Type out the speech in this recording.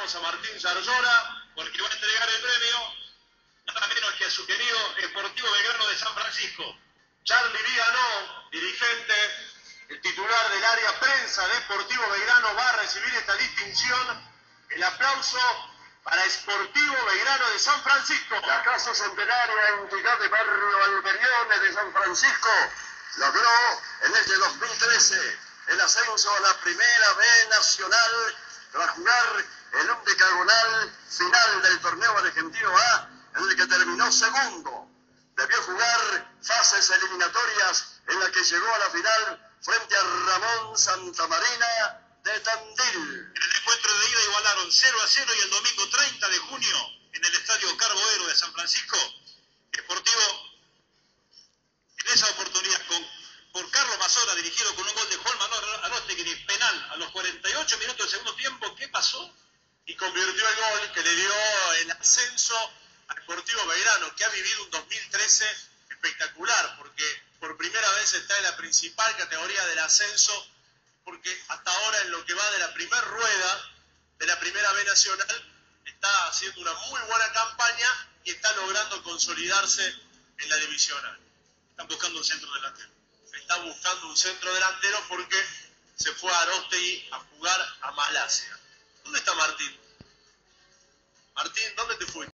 saludamos a Martín Zarzora, porque va a entregar el premio nada menos que a su querido Sportivo Belgrano de San Francisco. Charlie Viganó, dirigente, el titular del área prensa de Sportivo Belgrano, va a recibir esta distinción. El aplauso para Sportivo Belgrano de San Francisco. La Casa Centenaria, entidad de Barrio Alberione de San Francisco, logró en este 2013 el ascenso a la Primera B Nacional tras jugar el decagonal final del torneo argentino A, en el que terminó segundo. Debió jugar fases eliminatorias en la que llegó a la final frente a Ramón Santamarina de Tandil. En el encuentro de ida igualaron 0-0 y el domingo 30 de junio en el estadio Carboero de San Francisco, Sportivo en esa oportunidad por Carlos Mazora, dirigido con un gol de Juan Manuel Arostegui, penal a los 48 minutos del segundo tiempo. ¿Qué pasó? Y convirtió el gol que le dio el ascenso a Sportivo Belgrano, que ha vivido un 2013 espectacular, porque por primera vez está en la principal categoría del ascenso, porque hasta ahora en lo que va de la primera rueda de la Primera B Nacional está haciendo una muy buena campaña y está logrando consolidarse en la divisional. Están buscando un centro delantero. Está buscando un centro delantero porque se fue a Arostegui a jugar a Malasia. ¿Dónde está Martín? Martín, ¿dónde te fuiste?